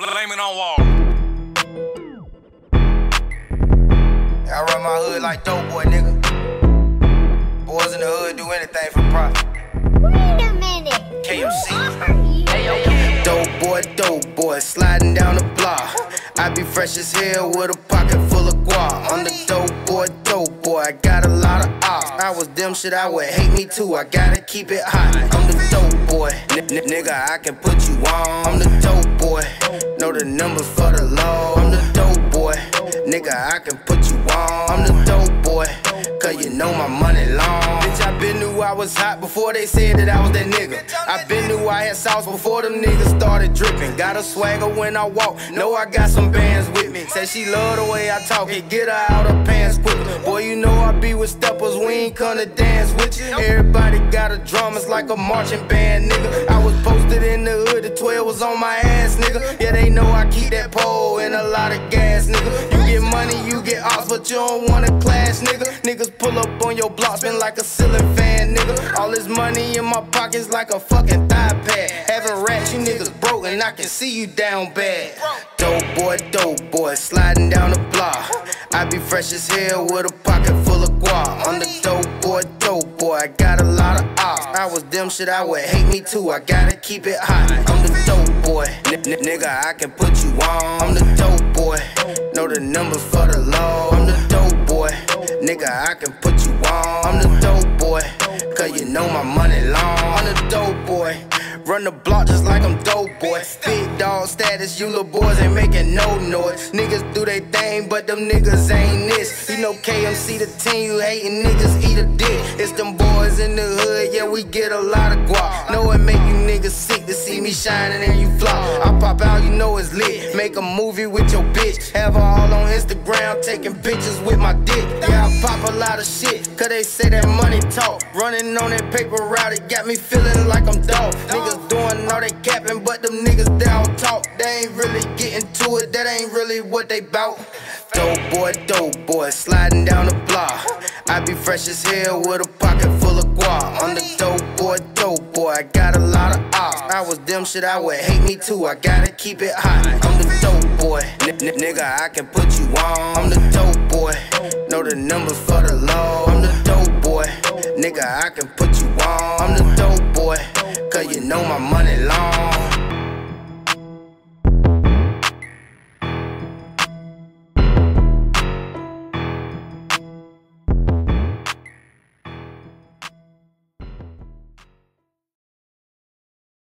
Blame it on Wall. I run my hood like dope boy, nigga. Boys in the hood do anything for profit. Wait a minute. KMC. Dope boy, sliding down the block. I be fresh as hell with a pocket full of guap. I'm the dope boy, I got a lot of ops. I was them shit, I would hate me too, I gotta keep it hot. I'm the dope boy, nigga, I can put you on. I'm the dope boy, know the numbers for the law. I'm the dope boy, nigga, I can put you on. I'm the dope boy, cause you know my money long. Bitch, I been knew I was hot before they said that I was that nigga. I been knew I had sauce before them niggas started dripping. Got a swagger when I walk, know I got some bands with me. Say she love the way I talk, it get her out her pants quicker. Boy, you know I be with steppers, we ain't come to dance with you. Everybody got a drum, it's like a marching band, nigga. I was posted in the hood, the 12 was on my ass, nigga. Yeah, they know I keep that pole and a lot of gas, nigga. You get money, you get ops, but you don't wanna clash, nigga. Niggas pull up on your block, spin like a ceiling fan, nigga. All this money in my pockets like a fucking thigh pad. Having rats, you niggas broke, and I can see you down bad. Dope boy, sliding down the block. I be fresh as hell with a pocket full of guap. I'm the dope boy, I got a lot of ops. I was them shit, I would hate me too, I gotta keep it hot. I'm the dope boy, nigga, I can put you on. I'm the dope boy, know the numbers for the law. I'm the dope boy, nigga, I can put you on. I'm the dope boy, cause you know my money long. I'm the dope boy, run the block just like I'm dope boy. Big dog status, you little boys ain't making no noise. Niggas do they thing, but them niggas ain't this. You know KMC the team, you hating niggas eat a dick. It's them boys in the hood, yeah, we get a lot of guap. Know it make you niggas sick to see me shining and you flop. I pop out, you know it's lit. Make a movie with your bitch. Have her all on Instagram, taking pictures with my dick. Yeah, I pop a lot of shit, cause they say that money talk. Running on that paper route, it got me feeling like I'm dog. Niggas doing all they capping, but them niggas down talk. They ain't really getting to it, that ain't really what they bout. Dope boy, sliding down the block. I be fresh as hell with a pocket full of guap. I'm the dope boy, I got a lot of ops. I was them shit, I would hate me too, I gotta keep it hot. I'm the dope boy, nigga, I can put you on. I'm the dope boy, know the numbers for the law. I'm the dope boy, nigga, I can put you on. I'm the dope boy, cause you know my money long.